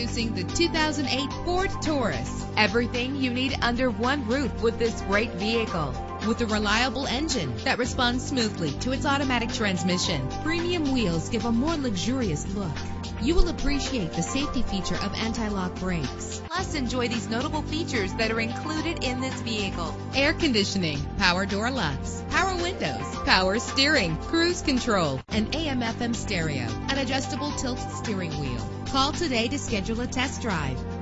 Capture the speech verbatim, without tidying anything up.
Introducing the two thousand eight Ford Taurus. Everything you need under one roof with this great vehicle. With a reliable engine that responds smoothly to its automatic transmission, premium wheels give a more luxurious look. You will appreciate the safety feature of anti-lock brakes. Plus, enjoy these notable features that are included in this vehicle: air conditioning, power door locks, power windows, power steering, cruise control, an A M F M stereo, an adjustable tilt steering wheel. Call today to schedule a test drive.